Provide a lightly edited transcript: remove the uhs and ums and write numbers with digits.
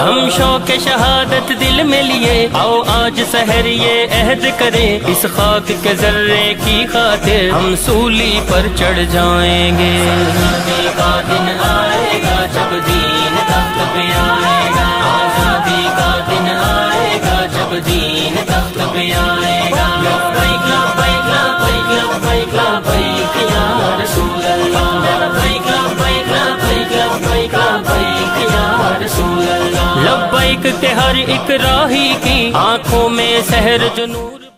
हम शौक शहादत दिल में लिए, आओ आज सहर ये अहद करें, इस खाक के जर्रे की खातिर हम सूली पर चढ़ जाएंगे। आज़ादी का दिन आएगा जब दीन तख्त पे आएगा, आज़ादी का दिन आएगा जब दीन तख्त पे आएगा। लब्बैक लब्बैक लब्बैक लब्बैक लब्बैक या रसूल अल्लाह, लब्बैक लब्बैक लब्बैक लब्बैक लब्बैक या रसूल अल्लाह। लब्बैक के हर एक राही की आंखों में सहर जो नूर